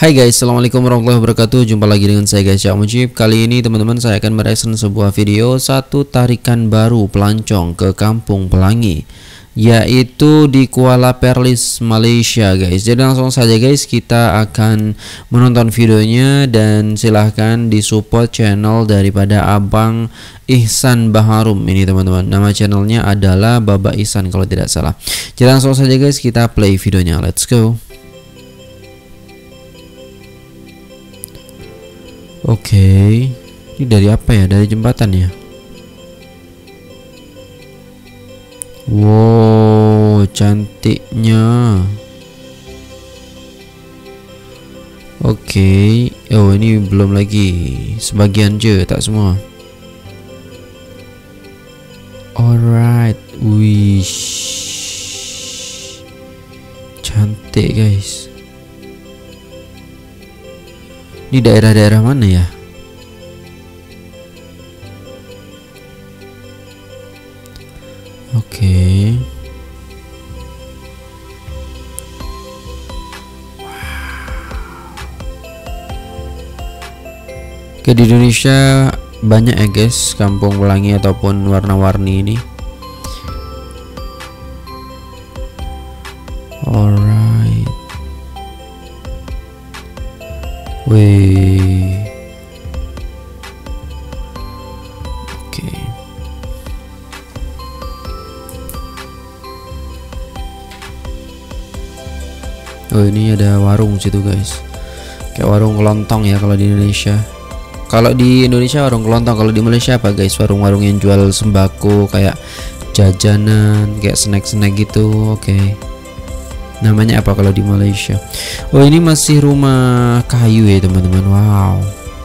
Hai guys, assalamualaikum warahmatullahi wabarakatuh. Jumpa lagi dengan saya guys, Cak Mujib. Kali ini teman-teman saya akan mereaction sebuah video satu tarikan baru pelancong ke Kampung Pelangi, yaitu di Kuala Perlis, Malaysia guys. Jadi langsung saja guys, kita akan menonton videonya dan silahkan disupport channel daripada Abang Ihsan Baharum ini teman-teman. Nama channelnya adalah Baba Ihsan kalau tidak salah. Jadi langsung saja guys, kita play videonya. Let's go. Oke, ini dari apa ya? Dari jembatan ya? Wow, cantiknya. Oke, oh ini belum lagi, sebagian aja, tak semua. Alright, wish, cantik guys. Ini daerah-daerah mana ya? Oke. Oke, di Indonesia banyak ya guys Kampung Pelangi ataupun warna-warni ini. Alright. Wih. Oke. Oh, ini ada warung situ guys. Kayak warung kelontong ya kalau di Indonesia. Kalau di Indonesia warung kelontong, kalau di Malaysia apa guys? Warung-warung yang jual sembako kayak jajanan, kayak snack-snack gitu. Oke. Namanya apa kalau di Malaysia? Oh, ini masih rumah kayu ya teman-teman. Wow.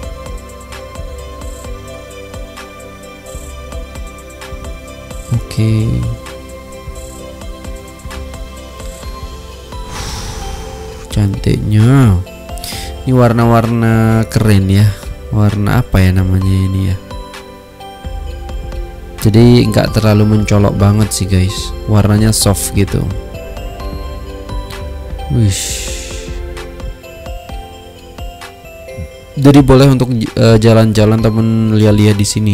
Oke. Cantiknya. Ini warna-warna keren ya. Warna apa ya namanya ini ya? Jadi nggak terlalu mencolok banget sih guys. Warnanya soft gitu. Wish. Jadi boleh untuk jalan-jalan ataupun lihat-lihat di sini.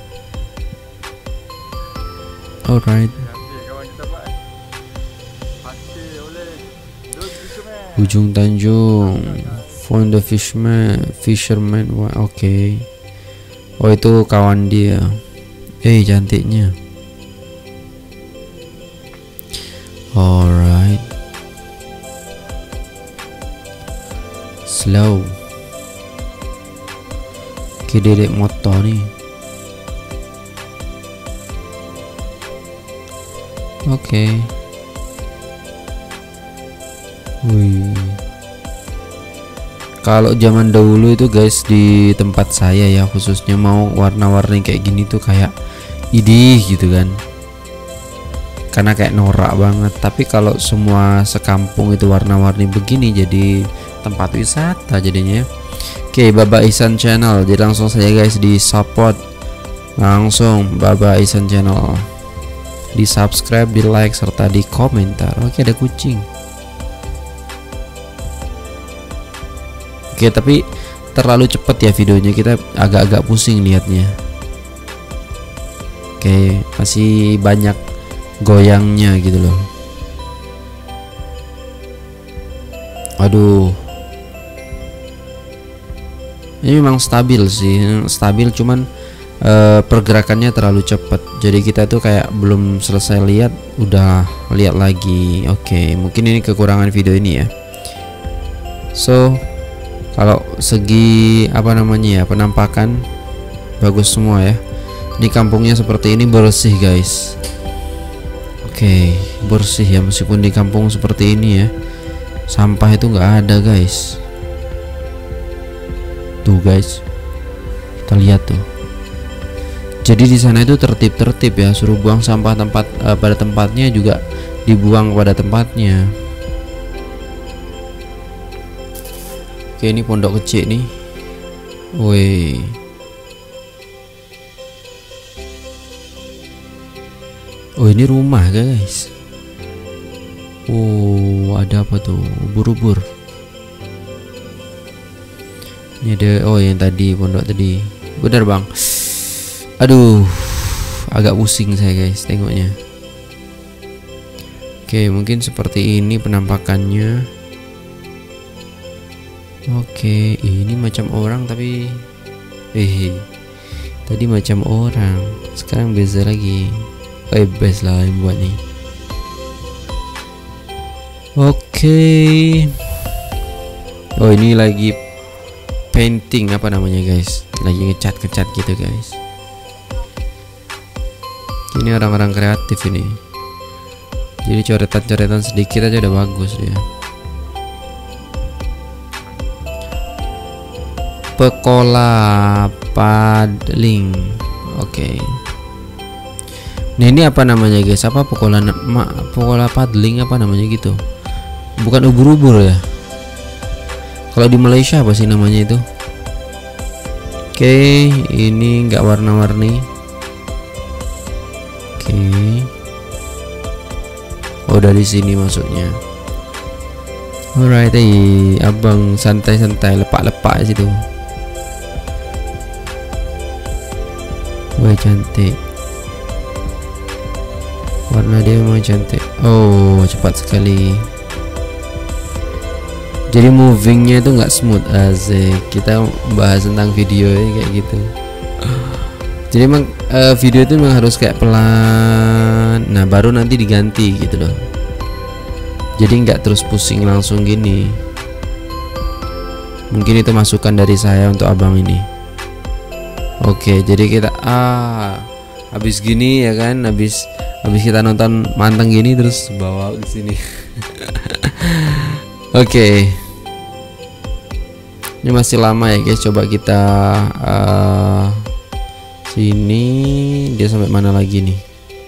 Alright. Ujung Tanjung, Find the Fisherman. Oke. Oh, itu kawan dia. Cantiknya. Alright. Slow. Dedek motor nih. Oke. Wih. Kalau zaman dahulu itu guys di tempat saya ya, khususnya mau warna-warni kayak gini tuh kayak idih gitu kan. Karena kayak norak banget. Tapi kalau semua sekampung itu warna-warni begini, jadi tempat wisata jadinya. Oke, Baba Ihsan Channel. Jadi langsung saja guys di support langsung Baba Ihsan Channel. Di subscribe, di like serta di komentar. Oke, ada kucing. Oke, tapi terlalu cepet ya videonya, kita agak-agak pusing lihatnya. Oke, masih banyak goyangnya gitu loh. Aduh. Ini memang stabil sih, stabil, cuman pergerakannya terlalu cepat. Jadi kita tuh kayak belum selesai lihat udah lihat lagi. Oke, mungkin ini kekurangan video ini ya. So, kalau segi apa namanya ya, penampakan bagus semua ya. Ini kampungnya seperti ini, bersih guys. Oke, bersih ya, meskipun di kampung seperti ini ya. Sampah itu nggak ada guys. Tuh guys, kita lihat tuh. Jadi di sana itu tertib-tertib ya, suruh buang sampah pada tempatnya juga dibuang pada tempatnya. Oke, ini pondok kecil nih. Woi. Oh, ini rumah guys. Oh, ada apa tuh? Ubur-ubur. Ini ada, oh yang tadi pondok tadi. Benar bang. Aduh, agak pusing saya guys tengoknya. Oke, mungkin seperti ini penampakannya. Oke, ini macam orang tapi tadi macam orang, sekarang beza lagi. Best lah yang buat nih. Oke. Oh, ini lagi painting apa namanya guys? Lagi ngecat gitu guys. Ini orang-orang kreatif ini. Jadi coretan-coretan sedikit aja udah bagus dia. Pekola paddling. Oke. Nah, ini apa namanya guys? Apa pekola paddling apa namanya gitu? Bukan ubur-ubur ya? Kalau di Malaysia apa sih namanya itu? Oke, ini nggak warna-warni. Oke. Oh, dari sini masuknya. Alright, abang santai-santai, lepak-lepak di situ. Wah, cantik. Warna dia memang cantik. Oh, cepat sekali. Jadi movingnya itu nggak smooth. Asik. Kita bahas tentang video ya, kayak gitu. Jadi emang video itu memang harus kayak pelan. Nah, baru nanti diganti gitu loh. Jadi nggak terus pusing langsung gini. Mungkin itu masukan dari saya untuk abang ini. Oke, jadi kita habis gini ya kan, habis kita nonton manteng gini terus bawa ke sini. Oke. Ini masih lama ya guys, coba kita sini dia sampai mana lagi nih?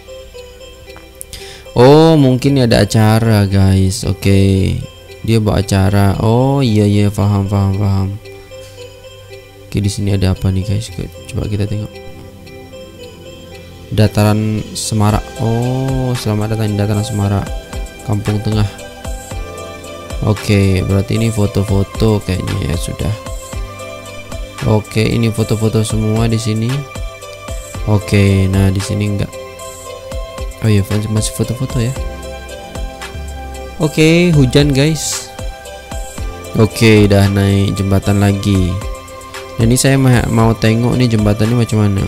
Oh, mungkin ada acara guys. Oke. Dia bawa acara. Oh iya paham. Oke, di sini ada apa nih guys? Coba kita tengok. Dataran Semarak. Oh, selamat datang di Dataran Semarak, Kampung Tengah. Oke, berarti ini foto-foto kayaknya ya sudah. Oke, ini foto-foto semua di sini. Oke, nah di sini enggak. Oh iya, masih foto-foto ya. Oke, hujan guys. Oke, udah naik jembatan lagi. Nah, ini saya mau tengok nih jembatannya macam mana.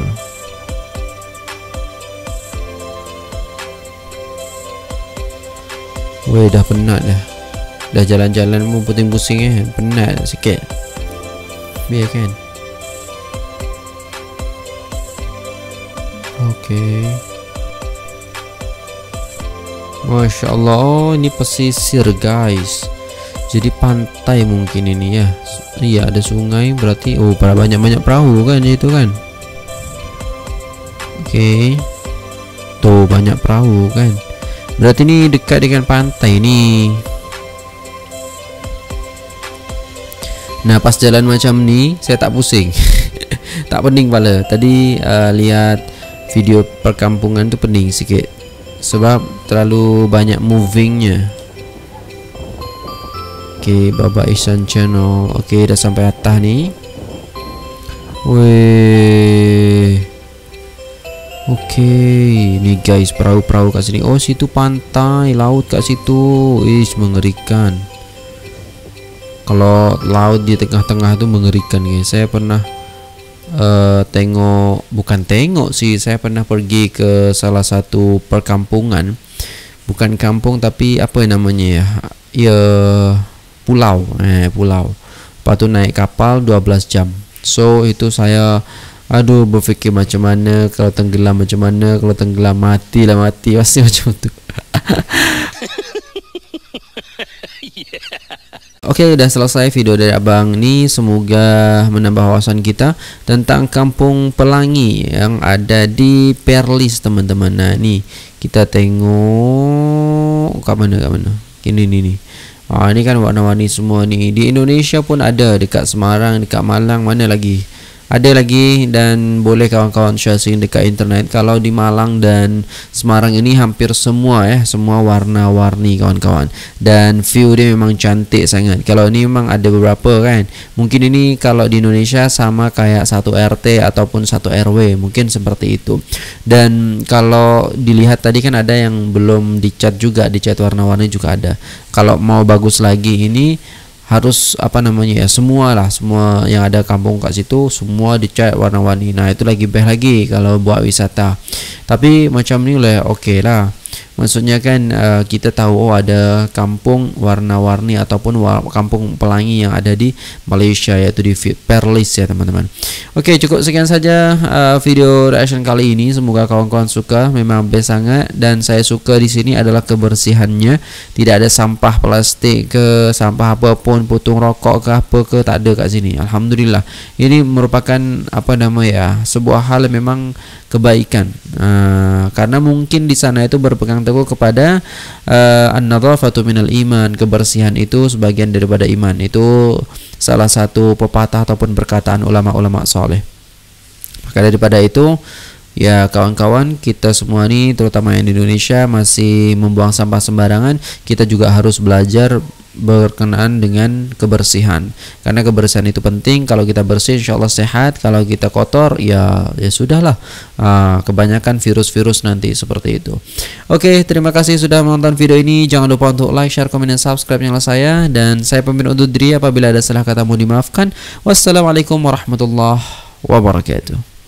Wih, udah penat dah. Udah jalan-jalan mau pusing-pusingnya, penat sikit. Biar kan. Oke. Masya Allah. Oh, ini pesisir guys. Jadi pantai mungkin ini ya. Iya, ada sungai berarti. Oh, pada banyak perahu kan itu kan. Oke. Tuh banyak perahu kan. Berarti ini dekat dengan pantai nih. Nah, pas jalan macam ni saya tak pusing. Tak pening pala. Tadi lihat video perkampungan tu pening sikit sebab terlalu banyak movingnya. Oke, Baba Ihsan Channel. Oke, dah sampai atas ni. Weh. Oke, nih guys, perahu-perahu kat sini. Oh, situ pantai, laut kat situ. Mengerikan. Kalau laut di tengah-tengah tuh mengerikan guys. Saya pernah bukan tengok sih, saya pernah pergi ke salah satu perkampungan. Bukan kampung tapi apa namanya ya? Ya pulau. Pulau. Lepas tu naik kapal 12 jam. So itu saya berpikir macam mana kalau tenggelam, macam mana kalau tenggelam, mati pasti macam tu. Oke, udah selesai video dari abang ni. Semoga menambah wawasan kita tentang Kampung Pelangi yang ada di Perlis teman-teman. Nah, ni kita tengok kat mana. Ini nih. Ini kan warna-warni semua ni. Di Indonesia pun ada, dekat Semarang, dekat Malang, mana lagi? ada lagi, dan boleh kawan-kawan searching dekat internet. Kalau di Malang dan Semarang ini hampir semua semua warna-warni kawan-kawan, dan view dia memang cantik sangat. Kalau ini memang ada beberapa kan, mungkin ini kalau di Indonesia sama kayak satu RT ataupun satu RW, mungkin seperti itu. Dan kalau dilihat tadi kan ada yang belum dicat juga, dicat warna-warni juga ada. Kalau mau bagus lagi ini harus semua yang ada kampung kat situ semua dicat warna-warni. Nah itu lagi best lagi kalau buat wisata. Tapi macam ni lah okey lah. Maksudnya kan kita tahu ada kampung warna-warni ataupun kampung pelangi yang ada di Malaysia, yaitu di Perlis ya teman-teman. Oke, cukup sekian saja video reaction kali ini. Semoga kawan-kawan suka, memang best sangat. Dan saya suka di sini adalah kebersihannya. Tidak ada sampah plastik ke sampah apapun, putung rokok ke apa ke, tak ada kat sini. Alhamdulillah. Ini merupakan sebuah hal yang memang kebaikan. Karena mungkin di sana itu berpegang teguh kepada an-nadhafatu minal iman, kebersihan itu sebagian daripada iman. Itu salah satu pepatah ataupun perkataan ulama-ulama soleh. Maka daripada itu ya kawan-kawan, kita semua ni terutama yang di Indonesia masih membuang sampah sembarangan, kita juga harus belajar berkenaan dengan kebersihan, karena kebersihan itu penting. Kalau kita bersih insyaallah sehat, kalau kita kotor ya sudahlah, kebanyakan virus-virus nanti seperti itu. Oke, terima kasih sudah menonton video ini. Jangan lupa untuk like, share, komen, dan subscribe channel saya, dan saya pamit undur diri. Apabila ada salah kata mohon dimaafkan. Wassalamualaikum warahmatullahi wabarakatuh.